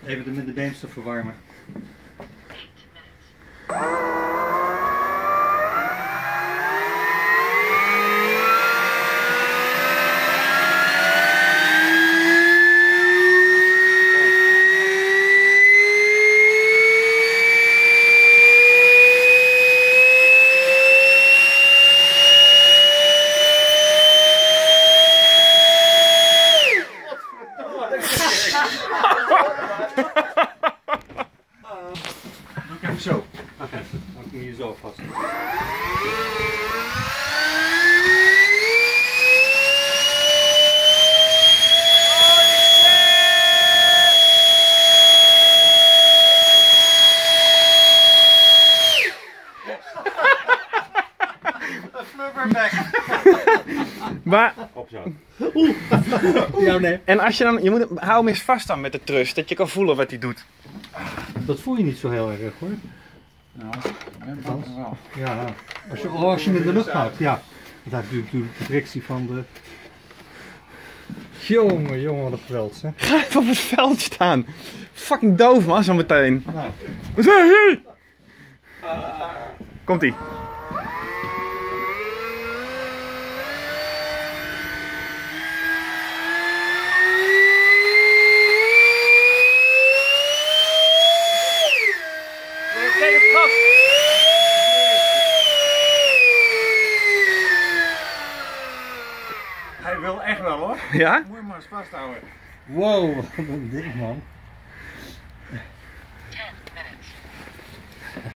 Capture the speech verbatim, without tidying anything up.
Even de, met de beemster verwarmen. Doe ik even zo. Oké, okay. Dan kun je je zo vast. Maar... Op zo. Oeh. Ja, nee. En als je dan, je moet, hou hem eens vast dan met de trust, dat je kan voelen wat hij doet. Dat voel je niet zo heel erg hoor. Nou, dat is wel. Ja, als je, oh, als je hem in de lucht houdt, ja. Dat heeft natuurlijk de frictie van de... Jongen, jongen, wat een geweld, hè. Ga even op het veld staan. Fucking doof man, zo meteen. Nou. Wat zeg je? Komt-ie. Hij wil echt wel hoor. Ja? Moet je maar eens vasthouden. Wow, wat een ding man.